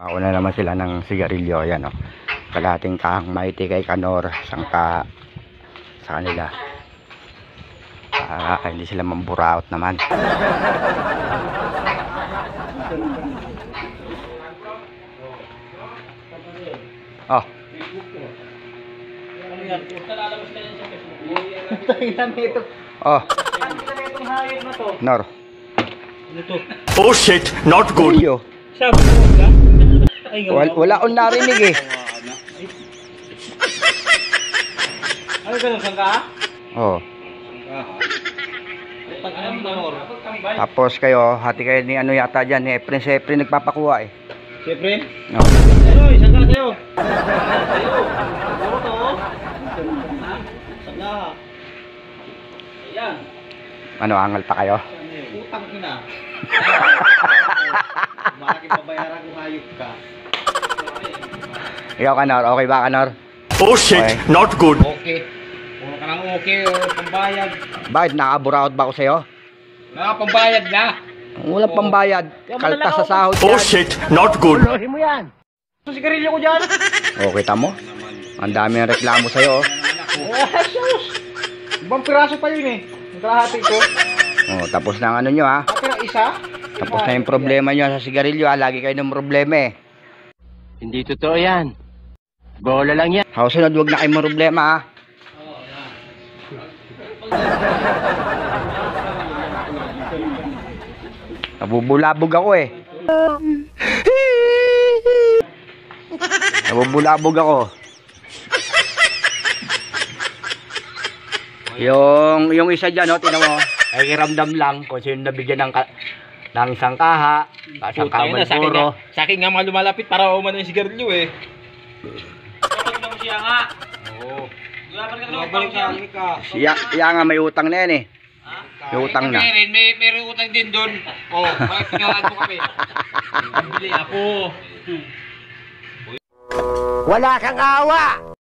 Ako na naman sila ng sigarilyo. Ayan o. Kalating kahang maiti kay Kanor. Sangka sa kanila. Hindi sila mamburaot naman. Oh. Oh. Nor. Oh shit, not good. Iyo. Wala akong narinig eh. Ano ganun, sangka? Oh. Tapos kayo, hati kayo ni ano yata dyan, ni Efren. Si Efren nagpapakuha eh. Si Efren? No. Ay, sangka na sa'yo. Sa'yo. Puro to. Sangka. Ayan. Ano, angal pa kayo? Utang ina. Malaking pabayaran kung hayop ka. Ikaw Kanor, okay ba Kanor? Oh shit, Okay. not good. Okay. Puro ka ng okay, pambayad. Bakit nakaburaot ba ako sa'yo? Nakapambayad na. Walang pambayad. Kaltas sa sahod Oh yan. shit, not good. Ito sigarilyo ko dyan. O, kita mo? Ang dami ng reklamo sa'yo. Oh. Oh, sus. Ibang piraso pa yun eh. Ang kalahati ko. Oh, tapos na ang ano nyo ha. Ate ng isa. Tapos na yung problema nyo sa sigarilyo ha. Lagi kayo ng problema eh. Hindi totoo yan. Bola lang yan. Sa sunod, huwag na kayong problema ha. Nabubulabog ako eh. Nabubulabog ako. Yung isa dyan, no, tinan mo. Ay kiramdam lang kung sino nabigyan ng isang kaha, isang kamal puro. Sa akin nga mga lumalapit para umano yung sigarilyo eh. Kapag mo siya nga. Oo. Balik sa akin ka. Siya nga may utang na yan eh. May utang na. May utang din doon. Oh, bakit pinawaan mo kami? Bili ako. Wala kang awa!